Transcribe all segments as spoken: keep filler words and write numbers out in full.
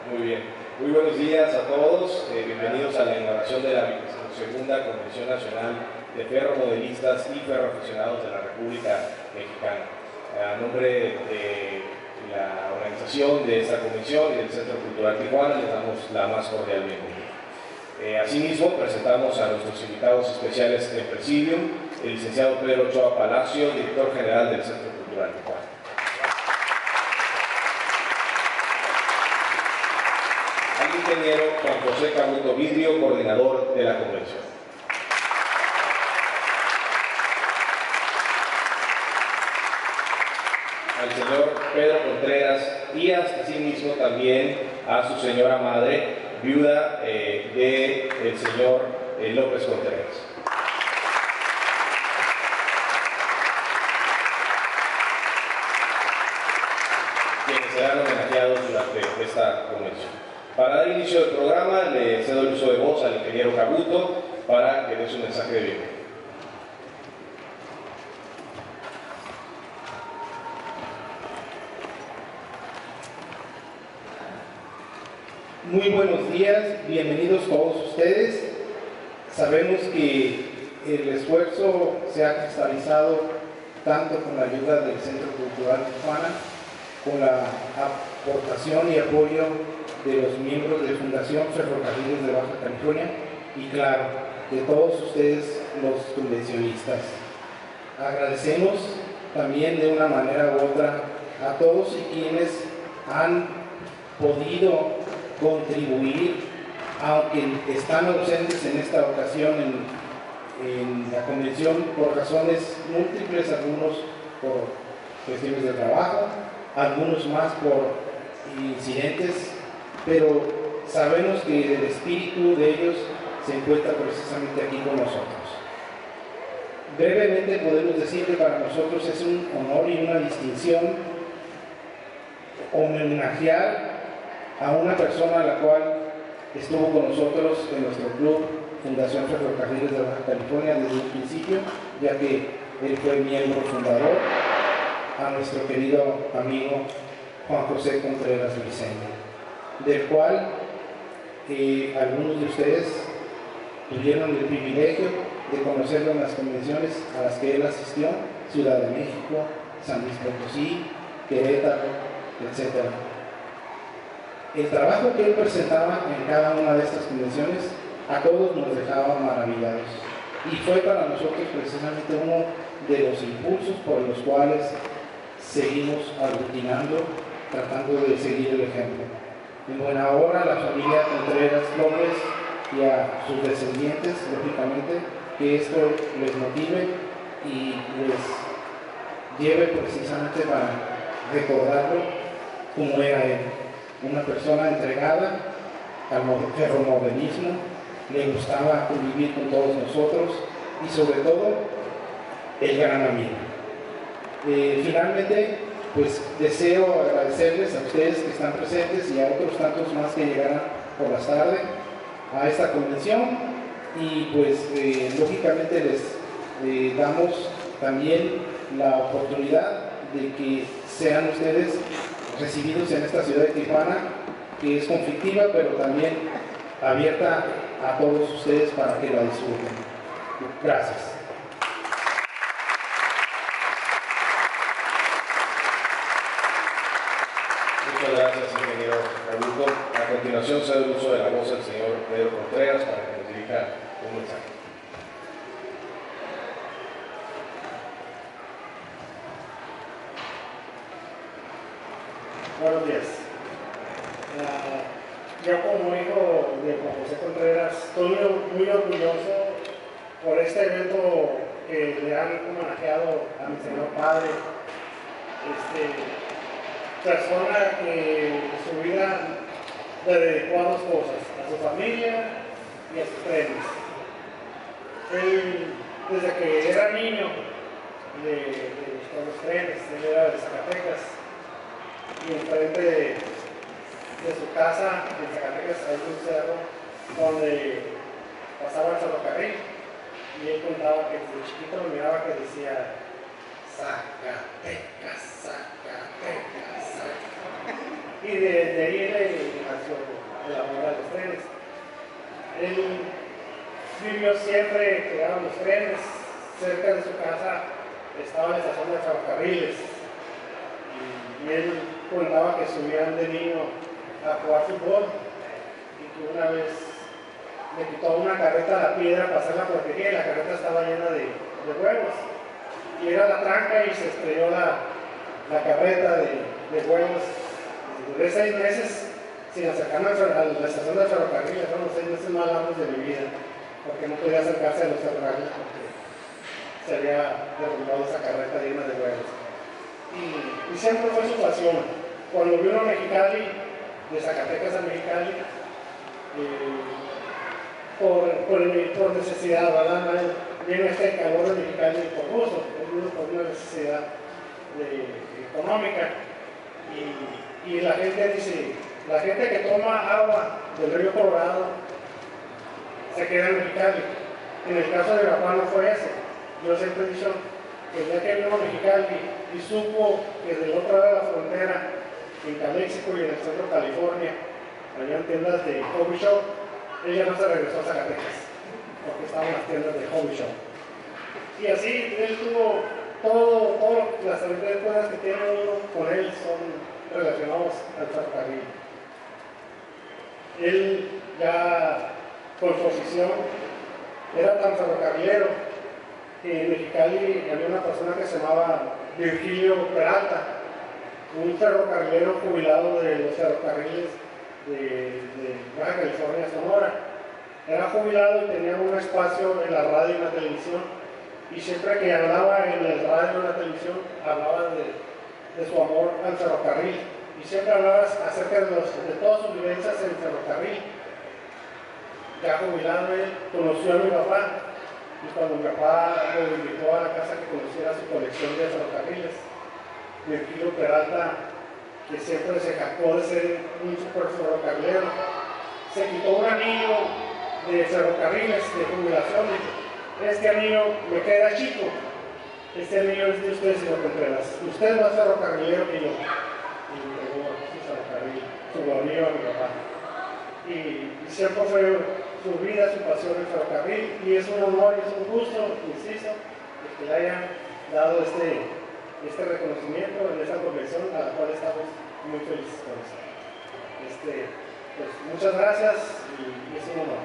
Muy bien. Muy buenos días a todos. Eh, bienvenidos a la inauguración de la segunda Convención Nacional de Ferromodelistas y Ferroaficionados de la República Mexicana. A nombre de la organización de esta convención y del Centro Cultural Tijuana, les damos la más cordial bienvenida. Eh, asimismo, presentamos a nuestros invitados especiales en Presidium, el licenciado Pedro Ochoa Palacio, director general del Centro Cultural Tijuana. Al ingeniero Juan José Cabuto Vidrio, coordinador de la convención. Al señor Pedro Contreras Díaz, asimismo también a su señora madre, viuda eh, del señor eh, López Contreras. Quienes serán homenajeados durante esta convención. Para dar inicio al programa, le cedo el uso de voz al ingeniero Cabuto para que dé su mensaje de bienvenida. Muy buenos días, bienvenidos todos ustedes. Sabemos que el esfuerzo se ha cristalizado tanto con la ayuda del Centro Cultural Tijuana, con la aportación y apoyo de los miembros de Fundación Ferrocarriles de Baja California y, claro, de todos ustedes los convencionistas. Agradecemos también de una manera u otra a todos y quienes han podido contribuir, aunque están ausentes en esta ocasión en, en la convención por razones múltiples, algunos por cuestiones de trabajo, algunos más por incidentes, pero sabemos que el espíritu de ellos se encuentra precisamente aquí con nosotros. Brevemente podemos decir que para nosotros es un honor y una distinción homenajear a una persona a la cual estuvo con nosotros en nuestro club Fundación Ferrocarriles de Baja California desde el principio, ya que él fue miembro fundador, a nuestro querido amigo Juan José Contreras Briceño, del cual eh, algunos de ustedes tuvieron el privilegio de conocerlo en las convenciones a las que él asistió, Ciudad de México, San Luis Potosí, Querétaro, etcétera. El trabajo que él presentaba en cada una de estas convenciones a todos nos dejaba maravillados, y fue para nosotros precisamente uno de los impulsos por los cuales seguimos aglutinando, tratando de seguir el ejemplo. En buena hora, la familia Contreras López y a sus descendientes, lógicamente, que esto les motive y les lleve precisamente para recordarlo como era él. Una persona entregada al ferromodelismo, le gustaba convivir con todos nosotros y sobre todo el gran amigo. Eh, finalmente, pues deseo agradecerles a ustedes que están presentes y a otros tantos más que llegarán por las tardes a esta convención, y pues eh, lógicamente les eh, damos también la oportunidad de que sean ustedes recibidos en esta ciudad de Tijuana, que es conflictiva pero también abierta a todos ustedes para que la disfruten. Gracias. Muchas gracias, ingeniero Cabuto. A continuación, cedo el uso de la voz al señor Pedro Contreras para que nos dirija un mensaje. Buenos días. Uh, yo como hijo de Juan José Contreras estoy muy orgulloso por este evento que le han homenajeado a mi señor padre, este, persona que su vida le dedicó a dos cosas, a su familia y a sus trenes. Él, desde que era niño, de, de, con los trenes, él era de Zacatecas, y enfrente de, de su casa en Zacatecas hay un cerro donde pasaba el ferrocarril, y él contaba que desde chiquito me miraba que decía Zacatecas, Zacatecas, Zacatecas. Y desde ahí le nació el amor a los trenes. Él vivió siempre que llegaban los trenes, cerca de su casa estaba la estación de ferrocarriles y, y él contaba que subían de niño a jugar fútbol y que una vez le quitó una carreta a la piedra para hacerla proteger y la carreta estaba llena de, de huevos y era la tranca y se estrelló la, la carreta de, de huevos. Duré seis meses sin acercarme a la estación de ferrocarril, fueron los seis meses más largos de mi vida, porque no podía acercarse a los ferrocarriles porque se había derrumbado esa carreta llena de huevos. Y, y siempre fue su pasión. Cuando vino a Mexicali, de Zacatecas a Mexicali, eh, por, por, por necesidad, ¿verdad? Vino este calor de Mexicali por gusto, vino por una necesidad de, económica. Y, y la gente dice, la gente que toma agua del río Colorado se queda en Mexicali. En el caso de mi papá no fue ese. Yo siempre he dicho que el día que vino a Mexicali y supo que del otro lado de la frontera, en Calexico y en el centro de California, había tiendas de hobby shop, ella no se regresó a Zacatecas, porque estaban las tiendas de hobby shop. Y así él tuvo todo, todo las habilidades que tiene uno con él son relacionados al ferrocarril. Él ya por su ofición era tan ferrocarrilero que en Mexicali había una persona que se llamaba Virgilio Peralta, un ferrocarrilero jubilado de los ferrocarriles de, de Baja California, Sonora. Era jubilado y tenía un espacio en la radio y en la televisión, y siempre que hablaba en el radio y en la televisión hablaba de, de su amor al ferrocarril, y siempre hablaba acerca de, los, de todas sus vivencias en el ferrocarril. Ya jubilado él conoció a mi papá, y cuando mi papá lo invitó a la casa que conociera su colección de ferrocarriles, Virgilio Peralta, que siempre se jactó de ser un super ferrocarrilero, se quitó un anillo de ferrocarriles de jubilación y dijo, este anillo me queda chico, este anillo es de ustedes, señor Contreras, usted es más ferrocarrilero que yo. Y me entregó su ferrocarril, su anillo a mi papá. Y, y siempre fue su vida, su pasión el ferrocarril, y es un honor y es un gusto, insisto, que le hayan dado este, este reconocimiento en esta convención a la cual estamos muy felices por eso. Este, pues, muchas gracias y, y es un honor.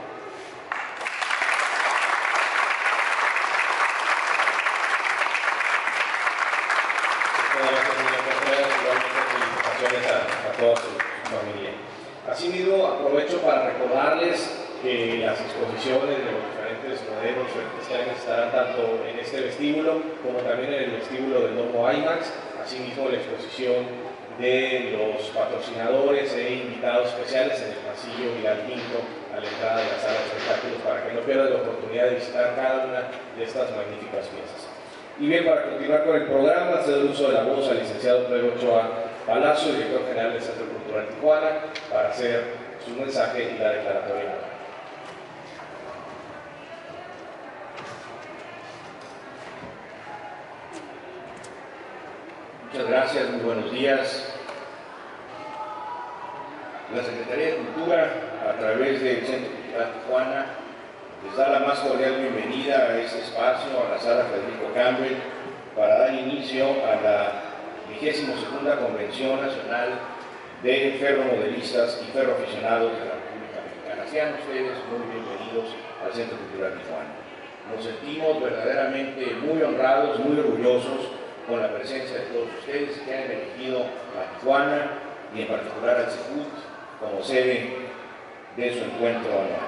Felicitaciones a, a toda su, su familia. Asimismo, aprovecho para recordarles que las exposiciones de los diferentes modelos frenes estarán tanto en este vestíbulo como también en el vestíbulo del Domo IMAX. Asimismo, la exposición de los patrocinadores e invitados especiales en el pasillo Vidal Pinto a la entrada de la sala de espectáculos, para que no pierdan la oportunidad de visitar cada una de estas magníficas piezas. Y bien, para continuar con el programa, cedo el uso de la voz al licenciado Pedro Ochoa Palacio, director general del Centro Cultural Tijuana, para hacer su mensaje y la declaratoria. Muchas gracias, muy buenos días. La Secretaría de Cultura, a través del Centro Cultural Tijuana, les da la más cordial bienvenida a este espacio, a la sala Federico Campbell, para dar inicio a la vigésima segunda Convención Nacional de Ferromodelistas y Ferroaficionados de la República Mexicana. Sean ustedes muy bienvenidos al Centro Cultural Tijuana. Nos sentimos verdaderamente muy honrados, muy orgullosos con la presencia de todos ustedes que han elegido a Tijuana y en particular al CECUT como sede de su encuentro anual.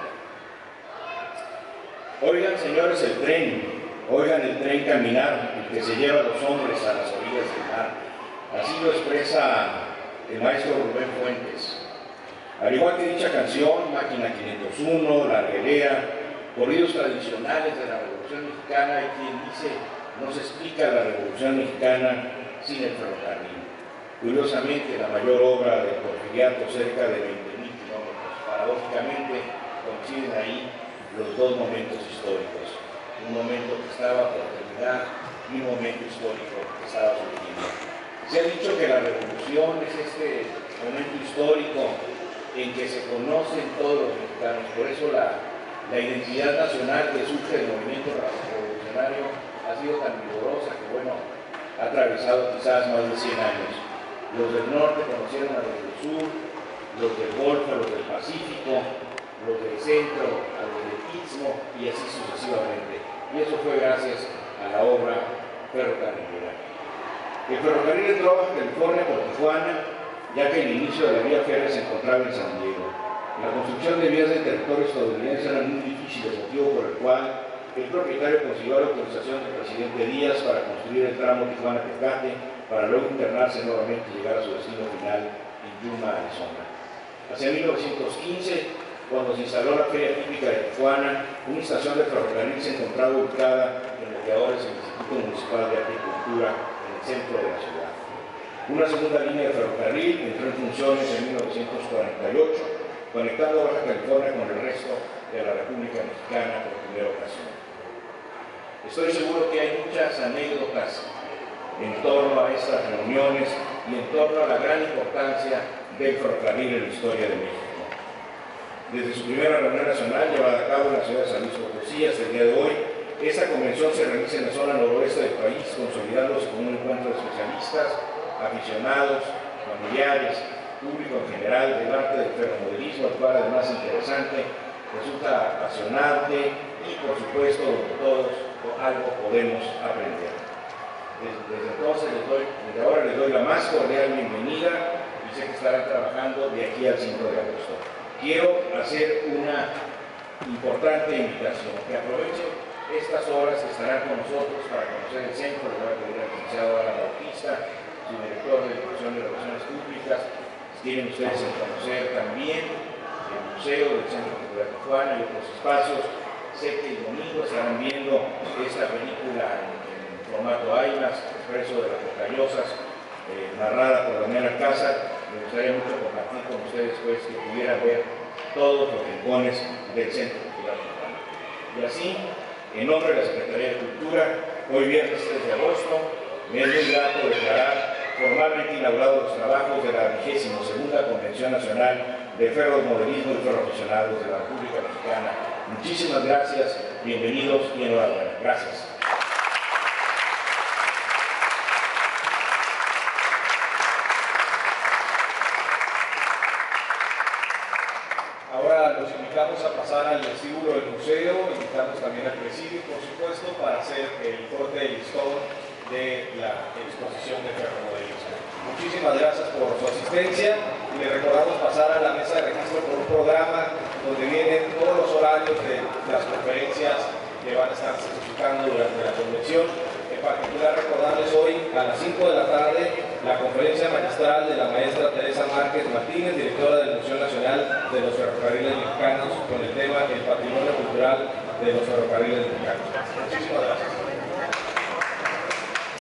Oigan, señores, el tren, oigan el tren caminar, el que se lleva a los hombres a las orillas del mar. Así lo expresa el maestro Rubén Fuentes. Al igual que dicha canción, Máquina quinientos uno, La Reguera, corridos tradicionales de la Revolución Mexicana, hay quien dice, no se explica la Revolución Mexicana sin el ferrocarril. Curiosamente, la mayor obra de Porfiriato, cerca de veinte mil kilómetros, paradójicamente coinciden ahí los dos momentos históricos, un momento que estaba por terminar y un momento histórico que estaba surgiendo. Se ha dicho que la revolución es este momento histórico en que se conocen todos los mexicanos. Por eso la, la identidad nacional que surge del movimiento revolucionario ha sido tan vigorosa que, bueno, ha atravesado quizás más de cien años. Los del norte conocieron a los del sur, los del Golfo, a los del Pacífico, los del centro, a los del Istmo, y así sucesivamente. Y eso fue gracias a la obra ferrocarrilera. El ferrocarril entró a Baja California por Tijuana, ya que el inicio de la vía férrea se encontraba en San Diego. La construcción de vías del territorio estadounidense era muy difícil, motivo por el cual el propietario consiguió la autorización del presidente Díaz para construir el tramo Tijuana-Tecate, para luego internarse nuevamente y llegar a su destino final en Yuma, Arizona. Hacia mil novecientos quince, cuando se instaló la Feria Típica de Tijuana, una estación de ferrocarril se encontraba ubicada en lo que ahora es el Instituto Municipal de Agricultura, en el centro de la ciudad. Una segunda línea de ferrocarril entró en funciones en mil novecientos cuarenta y ocho, conectando Baja California con el resto de la República Mexicana por primera ocasión. Estoy seguro que hay muchas anécdotas en torno a estas reuniones y en torno a la gran importancia del ferrocarril en la historia de México. Desde su primera reunión nacional llevada a cabo en la ciudad de San Luis Potosí hasta el día de hoy, esta convención se realiza en la zona noroeste del país, consolidándose como un encuentro de especialistas, aficionados, familiares, público en general del arte del ferromodelismo, el cual además interesante, resulta apasionante y por supuesto donde todos algo podemos aprender. Desde, desde entonces, les doy, desde ahora les doy la más cordial bienvenida y sé que estarán trabajando de aquí al cinco de agosto. Quiero hacer una importante invitación, que aprovechen estas horas que estarán con nosotros para conocer el centro. Le voy a pedir al licenciado Alan Bautista, su director de Difusión de Relaciones Públicas. Quieren ustedes conocer también el museo del Centro Cultural de Tijuana y otros espacios. Sé que el domingo estarán viendo esta película en, en formato IMAX, Expreso de las Rocallosas, eh, narrada por Daniel Alcázar. Me gustaría mucho compartir con ustedes pues, que pudieran ver todos los rincones del Centro Cultural de Tijuana. Y así, en nombre de la Secretaría de Cultura, hoy viernes tres de agosto, me es muy grato declarar formalmente inaugurados los trabajos de la vigésima segunda Convención Nacional de Ferromodelismo y Ferroaficionados de la República Mexicana. Muchísimas gracias, bienvenidos y enhorabuena. Gracias. Ahora los invitamos a pasar al vestíbulo del museo, invitamos también al presidio, por supuesto, para hacer el corte de listón de la exposición de ferromodelismo. Muchísimas gracias por su asistencia y le recordamos pasar a la mesa de registro por un programa donde vienen todos los horarios de las conferencias que van a estar certificando durante la convención. En particular recordarles hoy a las cinco de la tarde la conferencia magistral de la maestra Teresa Márquez Martínez, directora del Museo Nacional de los Ferrocarriles Mexicanos, con el tema El patrimonio cultural de los ferrocarriles mexicanos. Muchísimas gracias.